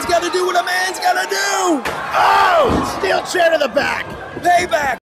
gotta do what a man's gotta do! Oh! Steel chair to the back! Payback!